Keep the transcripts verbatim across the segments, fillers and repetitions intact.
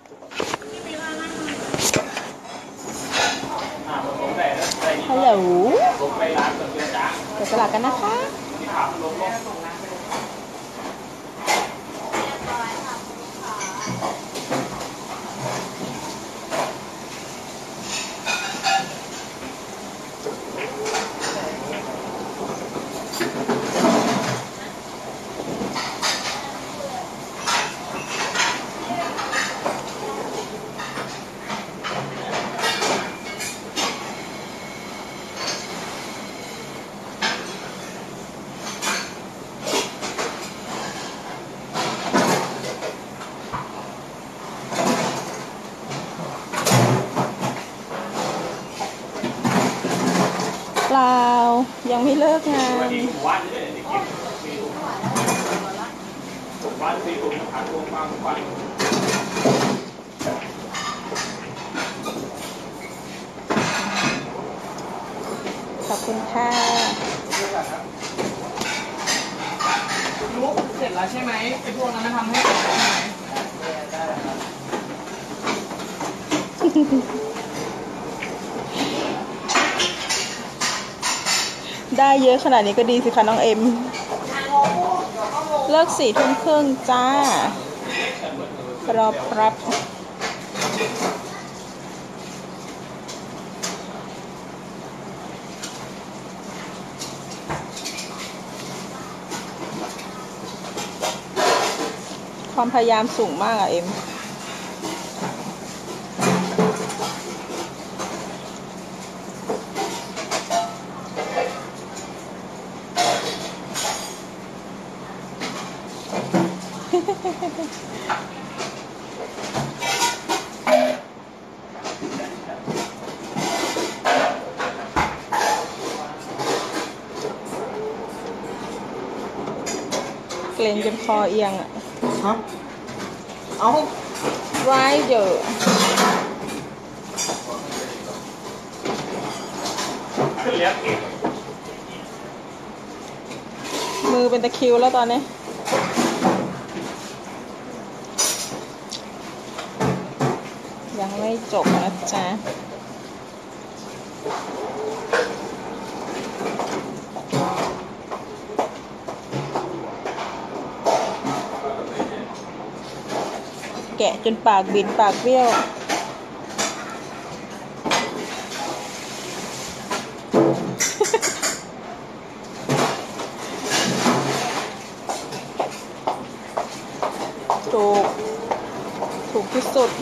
ฮัลโหลเดี๋ยวสลับกันนะคะเปล่ายังไม่เลิกงานขอบคุณค่ะลูกเสร็จแล้วใช่ไหมไอ้พวกนั้นมันทำให้เสร็จแล้วใช่ไหมได้แล้วครับได้เยอะขนาดนี้ก็ดีสิคะน้องเอ็มเลิกสี่ทุ่มครึ่งจ้ารอครับความพยายามสูงมากอะเอ็มเกรงจนคอเอียงอ่ะฮะเอาร้ายเยอะมือเป็นตะคริวแล้วตอนนี้ยังไม่จบนะจ๊ะแกะจนปากบิดปากเบี้ยวถูกถูกที่สุด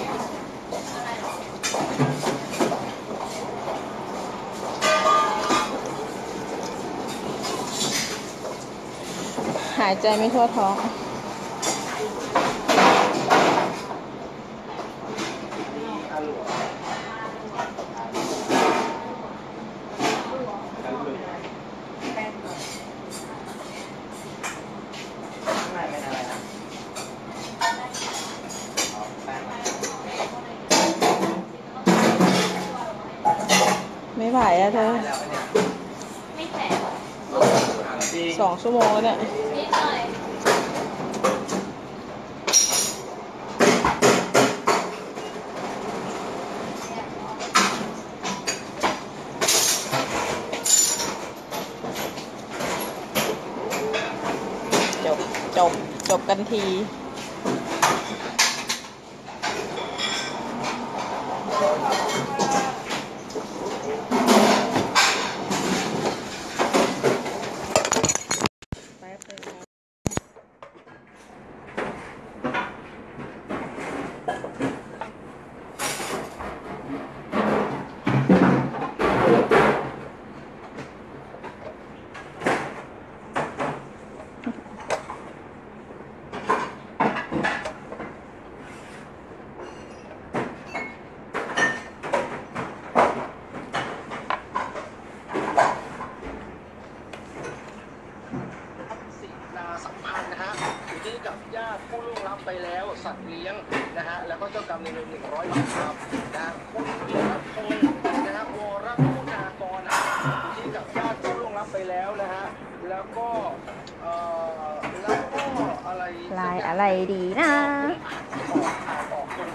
หายใจไม่ทั่วท้องไม่ไหวอะเธอสองชั่วโมงแล้วเนี่ยจบจบจบกันทีญาติผู้ล่วงลับไปแล้วสัตว์เลี้ยงนะฮะแล้วก็เจ้ากรรมในเงินหนึ่งร้อยบาทครับนะคุณวีรพงศ์นะฮะวรคุณากรที่กับญาติผู้ล่วงลับไปแล้วนะฮะแล้วก็เอ่อแล้วก็อะไรลายอะไรดีนะออกออกตรง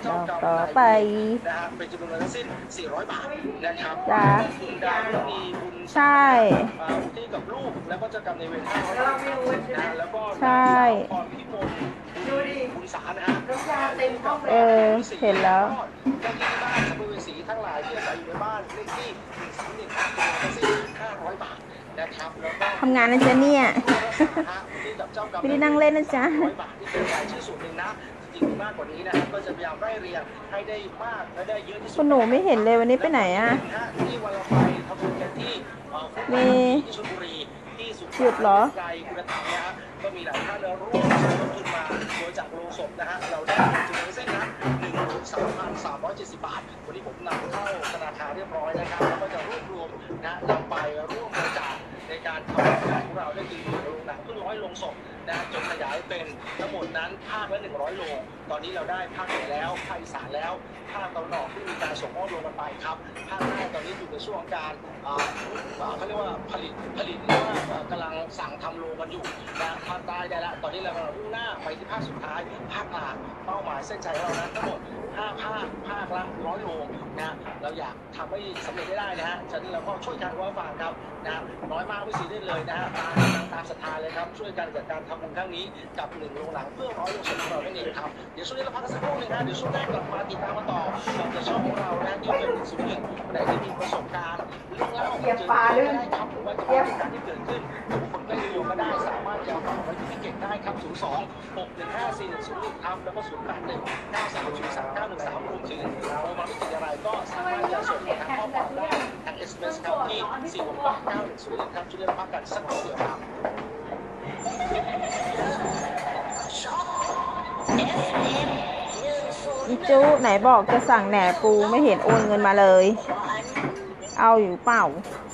เจ้ากรรมต่อนายไปเวรนะฮะเป็นจำนวนเงินทั้งสิ้นสี่ร้อยบาทนะครับจ้ะคุณดาวก็มีบุญใช่อ่าอุทิศกับลูกแล้วก็เจ้ากรรมนายเวรห้าร้อยบาทนะฮะแล้วก็ใช่นางสาวพรพิมลบุญสารนะฮะเออเห็นแล้วเจ้าที่บ้านสัมภเวสีทั้งหลายที่อาศัยอยู่ในบ้านเลขที่หนึ่งสามหนึ่งครับเป็นทั้งสิ้นห้าร้อยบาทนะครับแล้วก็ทำงานนะจ๊ะเนี่ยที่กับเจ้ากรรมไม่ได้นั่งเล่นนะจ๊ะร้อยบาทที่เป็นรายชื่อส่วนหนึ่งนะจริงๆมีมากกว่านี้นะฮะก็จะพยายามไล่เรียงให้ได้มากและได้เยอะที่สุดคุณหนูไม่เห็นเลยวันนี้ไปไหนอะที่วันเราไปทำบุญกันที่เอ่อมีที่ชลบุรีที่สุหยุดเหรอไกลคุณธรรมนะฮะก็มีหลายท่านร่วมสมทบทุนมาโดยจากโรงศพนะฮะเราได้จำนวนเส้นนะหนึ่งหมื่นสามพันสามร้อยเจ็ดสิบบาทวันนี้ผมนำเข้าธนาคารเรียบร้อยนะครับแล้วก็จะรวบรวมนะนำไปร่วมบริจาคในการทำงานของเราได้คือโรงหนังเพิ่งร้อยโรงศพนะจนขยายเป็นทั้งหมดนั้นภาคละหนึ่งร้อยโรงตอนนี้เราได้ภาคเหนือแล้วภาคอีสานแล้วภาคตะวันออกที่มีการส่งมอบโรงกันไปครับภาคใต้ตอนนี้อยู่ในช่วงการอ่าอ่าเขาเรียกว่าผลิตผลิตหรือว่าอ่ากำลังสั่งทำโรงกันอยู่นะภาคใต้ได้ละตอนนี้เรากำลังมุ่งหน้าไปที่ภาคสุดท้ายภาคกลางเป้าหมายเส้นชัยของเรานั้นทั้งหมดห้าภาคภาคละร้อยโรงนะเราอยากทำให้สำเร็จได้นะฮะฉะนั้นเราก็ช่วยกันว่าฟังครับนะน้อยมากไม่ซีเรียสเลยนะฮะตามตามศรัทธาเลยครับช่วยกันจัดการทำบุญครั้งนี้กับหนึ่งโรงหนังเพื่อร้อยโรงศพของเราได้เองครับเดี๋ยวช่วงนี้เราพักกันสักครู่หนึงนะเดี๋ยวช่วงแรกกลับมาติดตามกันต่อกับในช่องของเรานะที่เป็นหนึ่งศูนย์หนึ่งแต่ที่มีประสบการณ์เรื่องเล่าเจอเรื่องได้ครับหรือว่าจะเป็นเหตุการณ์ที่เกิดขึ้นหรือคนใกล้ตัวก็ได้สามารถจะเอาไว้ที่พี่เก่งได้ครับศูนย์ สอง หก หนึ่ง ห้า สี่ หนึ่ง ศูนย์ หนึ่งครับแล้วก็ศูนย์ แปด หนึ่ง เก้า สาม ศูนย์ สาม เก้า หนึ่ง สามรวมถึงเรามาไม่ติดอะไรก็สามารถจะส่งทางข้อความได้ทาง เอส เอ็ม เอส ครับที่สี่ หก แปด เก้า หนึ่ง ศูนย์ หนึ่งครับช่วยเรียกพักกันสักครู่เดียวครับอีจูไหนบอกจะสั่งแหนปูไม่เห็นโอนเงินมาเลย เอาอยู่เปล่า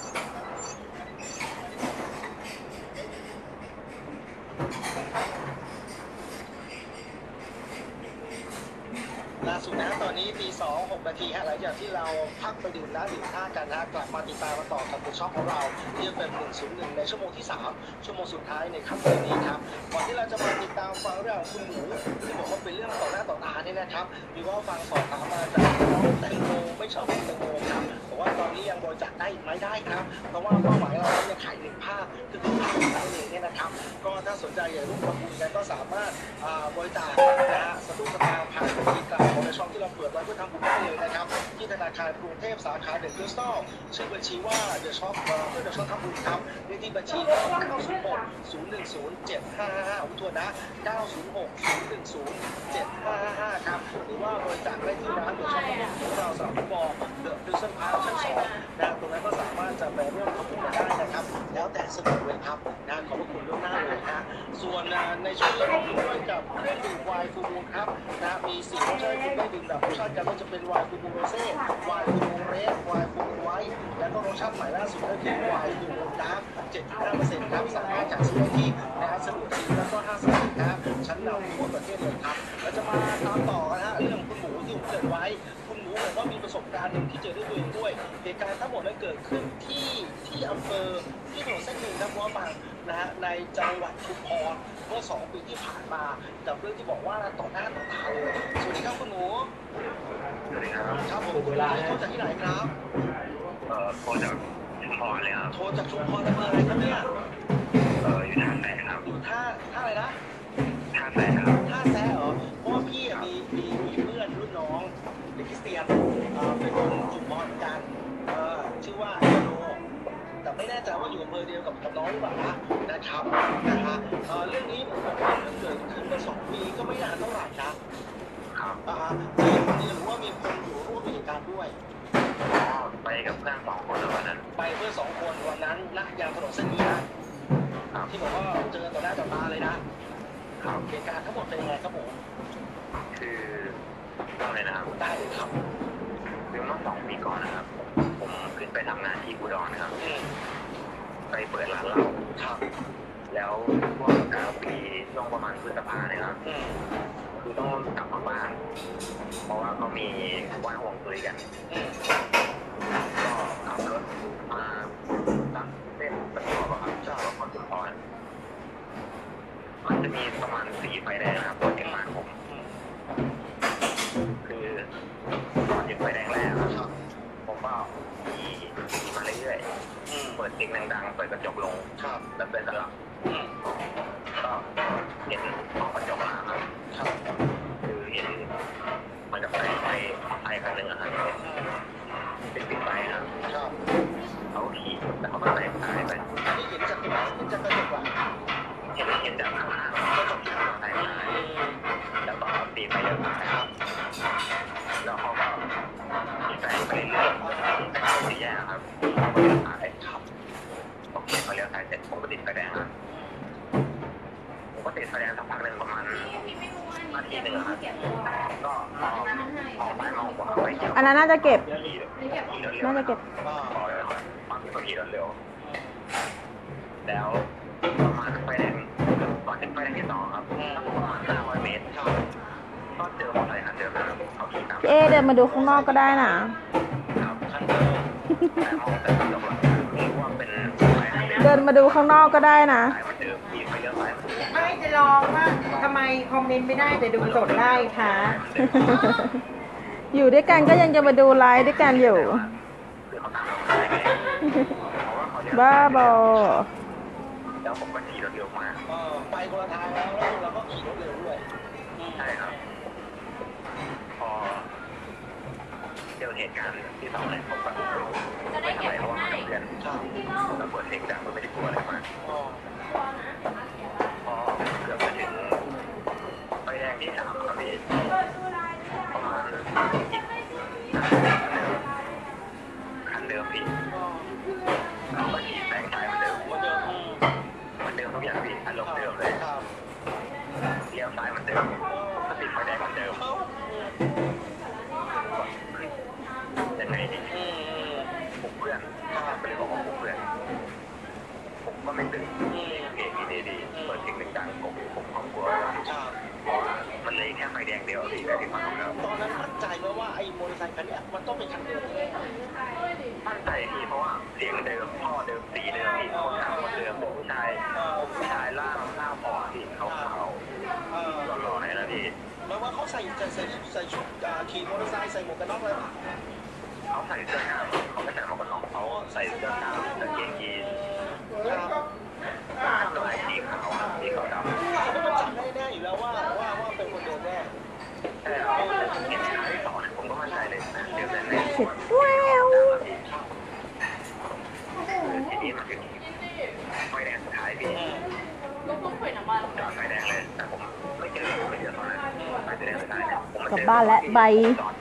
ล่าสุดนะตอนนี้ตีสองหกนาทีฮะหลังจากที่เราพักไปดื่มน้ำดื่มท่ากันนะกลับมาติดตามมาต่อกับช่องของเราที่เป็นหนึ่งศูนย์หนึ่งในชั่วโมงที่สามชั่วโมงสุดท้ายในค่ำคืนนี้ครับก่อนที่เราจะมาติดตามฟังเรื่องของคุณหมูที่บอกว่าเป็นเรื่องต่อหน้าต่อตาเนี่ยนะครับมีว่าฟังสอบถามมาจากน้องแตงโมไม่ชอบแตงโมครับบอกว่าตอนนี้ยังบริจาคได้ไหมได้ครับเพราะว่าเป้าหมายเราเนี่ยขายหนึ่งภาพคือคือภาพของเราเองเนี่ยนะครับก็ถ้าสนใจอยากร่วมทำบุญกันก็สามารถบริจาคนะฮะสตุ้งสตางค์ผ่านบัญชีกลางของในช่องที่เราเปิดไว้เพื่อทำบุญได้เลยนะครับที่ธนาคารกรุงเทพสาขาเดอะคริสตัลชื่อบัญชีว่าเดอะช็อปเพื่อเดอะช็อปทำบุญครับเลขที่บัญชีเก้าศูนย์หก ศูนย์หนึ่งศูนย์ เจ็ดห้าห้าห้าผมทวนนะเก้าศูนย์หก ศูนย์หนึ่งศูนย์ เจ็ดห้าห้าห้าครับหรือว่าบริจาคได้ที่ร้านเดอะช็อปของเราสำหรับฟุตบอลเดอะดิวชั่นพาร์คชั้นสองนะตรงนั้นก็สามารถจะไปร่วมทำบุญกันได้นะครับแล้วแต่สะดวกเลยครับนะขอบพระคุณล่วงหน้าเลยนะส่วนในช่วงนี้เราอยู่ด้วยกับเครื่องดื่มไวน์ฟูมูลครับนะมีสี่รสชาติที่ได้ดื่มแบบรสชาติกันก็จะเป็นไวน์ฟูมูลโรเซ่ไวน์ฟูมูลเรดไวน์ฟูมูลไวท์แล้วก็รสชาติใหม่ล่าสุดก็คือไวน์ฟูมูลดาร์ก เจ็ดสิบห้าเปอร์เซ็นต์ ครับสามารถจัดซื้อที่นะฮะสะดวกซื้อแล้วก็ห้างสรรพสินค้าชั้นนำทั่วประเทศเลยครับเราจะมาตามต่อนะฮะเรื่องคุณหมูที่ผมเกริ่นไว้คุณหมูบอกว่ามีประสบการณ์หนึ่งที่เจอด้วยตัวเองด้วยเหตุการณ์ทั้งหมดนั้นเกิดขึ้นที่ที่อำเภอที่ถนนเส้นหนึ่งครับว่าบางนะฮะในจังหวัดชุมพรเมื่อสองปีที่ผ่านมากับเรื่องที่บอกว่าต่อหน้าต่อตาเลยสวัสดีครับคุณหมูสวัสดีครับครับผมคุณหมูโทรจากที่ไหนครับเอ่อโทรจากชุมพรเลยครับโทรจากชุมพรอำเภออะไรครับเนี่ยเอออยู่ท่าแซะครับอยู่ท่าท่าอะไรนะท่าแซะครับท่าแซะเหรอเพราะว่าพี่มีมีมีเพื่อนรุ่นน้องเด็กคริสเตียนเอ่อเป็นคนชุมพรเหมือนกันเอ่อชื่อว่าเอโนแต่ไม่แน่ใจว่าอยู่อำเภอเดียวกับกับน้องหรือเปล่านะนะครับนะฮะเอ่อเรื่องนี้ผมบอกว่าเกิดขึ้นเมื่อสองปีก็ไม่นานเท่าไหร่นะครับอ่ามีคนเดียวหรือว่ามีคนอยู่ร่วมเหตุการณ์ด้วยไปกับเพื่อนสองคนวันนั้นไปเพื่อนสองคนวันนั้นนะยางถนนเส้นนี้นะที่บอกว่าเจอต่อหน้าต่อตาเลยนะเหตุการณ์ทั้งหมดเป็นยังไงครับผมคืออะไรนะครับได้เลยครับคือเมื่อสองปีก่อนนะครับผมขึ้นไปทำงานที่อุดรนะครับไปเปิดร้านเหล้าครับแล้วช่วงกลางปีช่วงประมาณพฤษภาเนี่ยครับคือต้องกลับมาบ้านเพราะว่าเขามีวันห่วงซุยกันก็ขับรถมาตั้งเส้นประจวบครับจากรถคนชุมพรมันจะมีประมาณสี่ไฟแดงนะครับรถเก่งมากผมคือตอนถึงไฟแดงแรกครับผมก็ขี่มาเรื่อยๆเปิดเสียงดังๆเปิดกระจกลงแล้วเดินกันหลับก็เห็นห้องกระจกมาครับคือเห็นมันกับไฟไฟไฟคันหนึ่งอะครับเป็นปิดไฟครับเขาขี่แต่เขาก็ใส่สายไปนี่เห็นจากไหนเห็นจากกระจกอะเห็นเห็นจากข้างล่างกระจกใส่สายแล้วก็ตีไปเรื่อยๆครับแล้วเขาก็ตีไปไปเรื่อยๆแต่เขาตีแย่ครับเขาก็เลี้ยวซ้ายครับโอเคเขาเลี้ยวซ้ายเสร็จผมก็ติดไฟแดงครับผมก็ติดไฟแดงสักพักหนึ่งประมาณนาทีหนึ่งครับก็มองมองซ้ายมองขวาไปเที่ยวอันนั้นน่าจะเก็บน่าน่าจะเก็บต่อเลยครับบางทีก็ขี่เร็วแล้วประมาณไฟแดงก่อนถึงไฟแดงที่สองครับประมาณห้าร้อยเมตรก็เจอมอเตอร์ไซค์คันเดิมนะครับเขาขี่ตามพี่เอเดินมาดูข้างนอกก็ได้นะครับคันเดิมแต่มองแต่กระจกหลังไม่รู้ว่าเป็นไฟคันเดิมเดินมาดูข้างนอกก็ได้นะสายมันเดิมขี่ไปเลี้ยวซ้ายมันเดิมไม่จะลองว่าทำไมคอมเมนต์ไม่ได้แต่ดูสดได้คะอยู่ด้วยกันก็ยังจะมาดูไลฟ์ด้วยกันอยู่คือเขาตามเราไม่ได้ไงเพราะว่าเขาเลี้ยวบ้าบอแล้วผมก็ขี่รถเร็วมากไปคนละทางแล้วแล้วเราก็ขี่รถเร็วด้วยใช่ครับ พอเจอเหตุการณ์ที่สองเนี่ยผมก็ไม่ทำอะไรเพราะว่ามันกับเพื่อนแล้วเปิดเพลงดังก็ไม่ได้กลัวอะไรมากพอเกือบจะถึงไฟแดงที่สามครับพี่ประมาณอีกคันเดิมพี่เขาก็ขี่แซงซ้ายเหมือนเดิมเหมือนเดิมเหมือนเดิมทุกอย่างพี่อารมณ์เดิมเลยเลี้ยวซ้ายเหมือนเดิมก็ติดไฟแดงเหมือนเดิมยังไงดีผมเพื่อนไม่ได้บอกว่าผมเพื่อนผมก็ไม่ตื่นเพลงดีดีเปิดเพลงดังๆผมผมความกลัวมันเลยแค่ไฟแดงเดียวพี่แต่ที่มันแล้วตอนนั้นมั่นใจไหมว่าไอ้มอเตอร์ไซค์คันนี้มันต้องเป็นคันเดิมแน่มั่นใจพี่เพราะว่าเสียงเดิมพ่อเดิมสีเดิมพี่คนขับคนเดิมผู้ชายผู้ชายล่างล่างพอพี่เขาเขาหล่อๆเลยนะพี่แปลว่าเขาใส่ใส่ใส่ใส่ชุดขี่มอเตอร์ไซค์ใส่หมวกกันน็อกเลยป่ะเขาใส่เสื้อกล้ามเขาไม่ใส่หมวกกันน็อกเขาใส่เสื้อกล้ามกางเกงยีนส์ลายสีขาวสีขาวดำเขาต้องจำได้แน่อยู่แล้วว่าว่าว่าเป็นคนเดิมแน่แต่เราเห็นครั้งที่สองเนี่ยผมก็มั่นใจเลยนะเดี๋ยวแน่ๆเสร็จแล้วทีนี้มาถึงไฟแดงสุดท้ายพี่จอดไฟแดงเลยแต่ผมไม่เจอไม่เจอตอนนั้นไฟแดงสุดท้ายเนี่ยผมกลับบ้านและใบจอด